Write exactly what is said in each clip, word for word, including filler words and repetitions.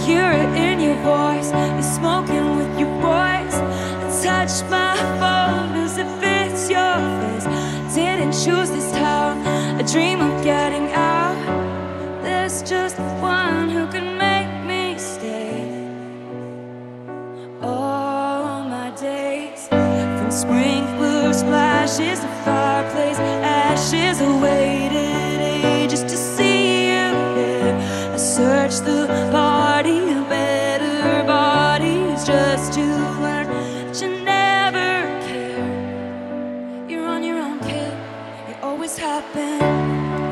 hear it in your voice. You're smoking with your boys. I touch my phone as if it's your face. Didn't choose this town, I dream of getting out. There's just one who can make me stay. All my days, from sprinkler splashes to fireplace ashes, I waited ages to see you there. I searched the party of better bodies just to learn that you never care. You're on your own, kid. It always happened.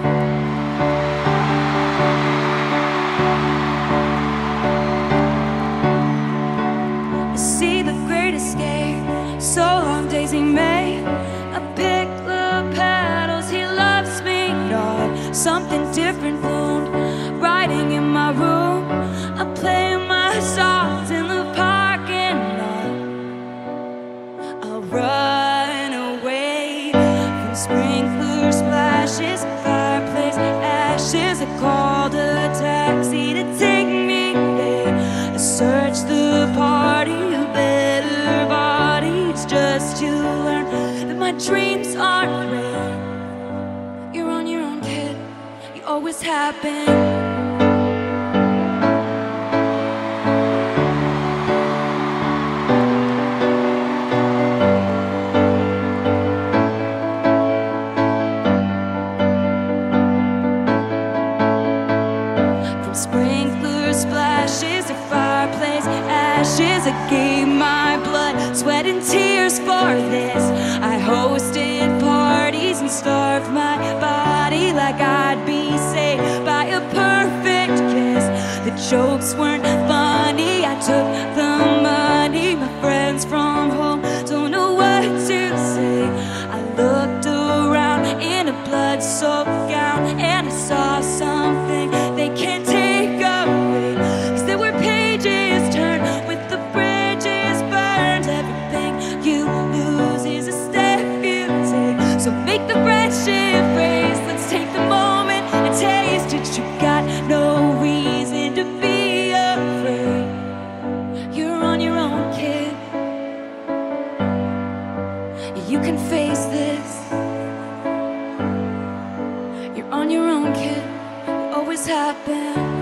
So long Daisy May, I picked the petals, he loves me not. Something different bloomed, writing in my room. I play my songs in the parking lot. I'll run away from sprinkler splashes, fireplace ashes. I called a taxi to take me there. I searched the party of better bodies just to learn that my dreams aren't rare. You're on your own, kid. You always have been. Sprinkler splashes of fireplace ashes, I gave my blood, sweat and tears for this. I hosted parties and starved my body like I'd be saved by a perfect kiss. The jokes weren't funny, I took the money. My friends from home don't know what to say. I looked around in a blood-soaked gown and I saw something they can't take. So make the friendship race, let's take the moment and taste it. You got no reason to be afraid. You're on your own, kid. You can face this. You're on your own, kid. You always have been.